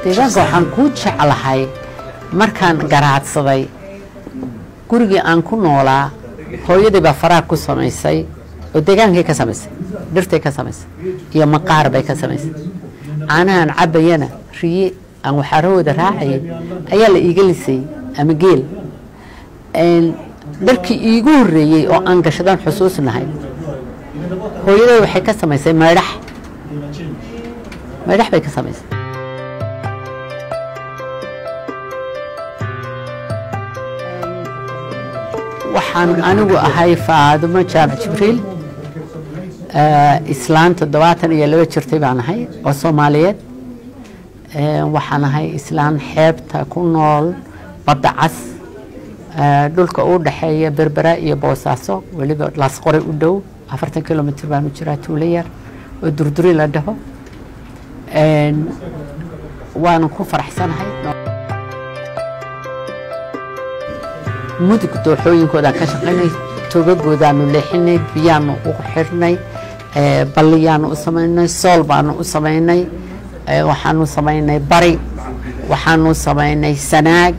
deegaanka waxaan ku jeclahay markaan garaadsaday gurigii aan ku noolaa hooyadii baa faraaq ku samaysay oo deegaankay ka samaysay dhirtay ka samaysay iyo maqaar bay ka samaysay caanahan cabayana riye aan waxaarahooda raacayay ayaa la iiga lisay ama geel dharkii iigu horreeyey oo aan gashadaan xusuusnahay hooyaday waxay ka samaysay maydhax bay ka samaysay waxaan anigu ahay Faadumo Jaamac Jibriil islaan 72 jirtay baan ahay oo Soomaaliyeed waxaan ahay islaan xeebta ku nool badda cas dhulka u dhaxeeya Berbera iyo Boosaaso waliba laas qoray u dhow 40 kilomitir baan u jiraa tuulo yar oo durduri la dhaho waan ku faraxsanahay mudug dooxooyinkooda ka shaqeynay toogagoodaanu leexinay biyaanu u xirnay balliyaanu u samaynay sool baanu u samaynay waxaanu samaynay bari waxaanu samaynay sanaag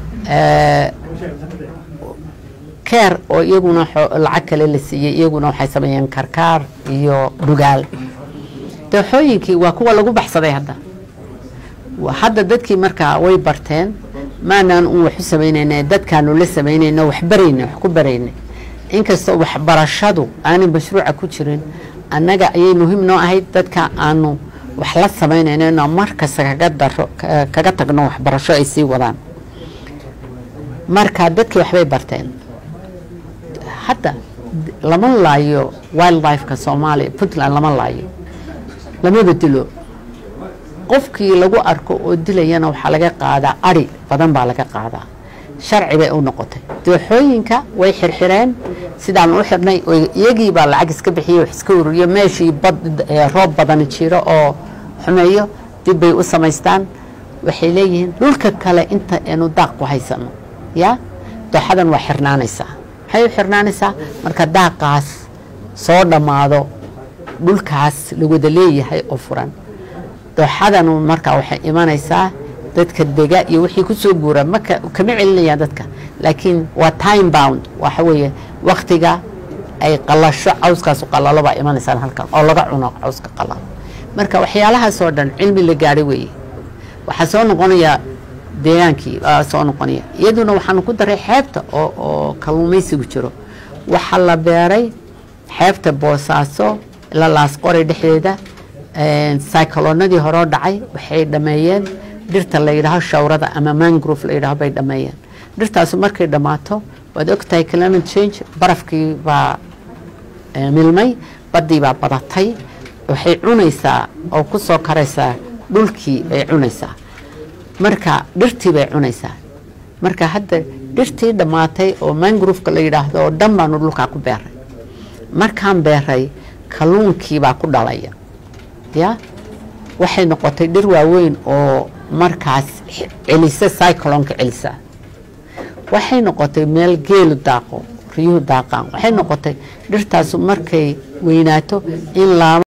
keer oo iyaguna lacag kale la siiyay iyaguna waxay sameeyeen karkaar iyo dhugaal dooxooyinkii waa kuwa lagu baxsaday hadda dadkii markaa way barteen maanaan wax u sameynayna dadkaanu la sameynayna wax barayna wax ku barayna inkastoo wax barashadu aan mashruuca ku jirin annaga ayay muhiim noo ahayd dadka aanu wax la sameynayna markas kaga tagno wax barasho ay sii wadaan marka dadkii waxbay barteen hadda lama laayo wildlife-ka Soomaaliya Puntland lama laayo lama bedelo qofkii lagu arko oo dilayana waxa laga qaadaa ari badan baa laga qaadaa sharci bay u noqotay dooxooyinka way xirxireen sidaan u xirnay iyagii baa lacag iska bixiyay wax iska ururiyo meeshii roob badan jiro oo xumeeyo dib bay u samaystaan waxay leeyihiin dhulka kale inta aanu daaq ku haysano ya dooxadan waa xirnaanaysaa waxay xirnaanaysaa marka daaqaas soo dhamaado dhulkaas lagu wada leeyahay oo furan dooxadan marka waxay imanaysaa dadka dega iyo wixii ku soo guura marka kama celinayaan dadka laakiin waa time bound waxa weeye waqtiga ay qalasho cawskaas qalalo baa imanaysan halkan oo laga cuno cawska qalalo marka waxyaalahaas oo dhan cilmi la gaaray weeye waxa soo noqonaya deegaankii soo noqonaya iyaduna waxaan ku daray xeebta oo kalluumaysigu jiro waxa la beeray xeebta Boosaaso ila laas qoray dhexdeeda cyclonadii hore dhacay waxay dhameeyeen dhirta la yiraahdo shawrada ama mangrove la yiraahdo bay dhameeyeen dhirtaas markay dhamaato wad ogtahay climate change barafkii baa milmay badii baa badatay waxay cunaysaa oo ku soo karaysaa dhulkii bay cunaysaa marka dhirtii bay cunaysaa marka hadda dhirtii dhamaatay oo mangrove la yiraahdo dhammaan dhulka ku beeray markaan beeray kalluunkii baa ku dhalaya ya waxay noqotay dhir waaweyn oo markaas celisa cyclone-ka celisa waxay noqotay meel geel daaqo riyuhu daaqaan waxay noqotay dhirtaas markay weynaato in